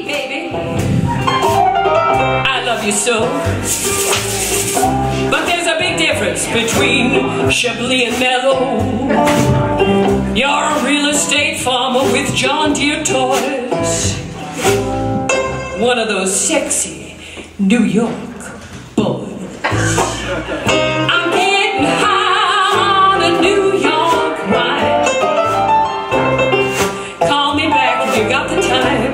baby, I love you so. But there's a big difference between Chablis and mellow. You're a real estate farmer with John Deere toys. One of those sexy New York boys. I'm getting high on a New York wine. Call me back if you got the time.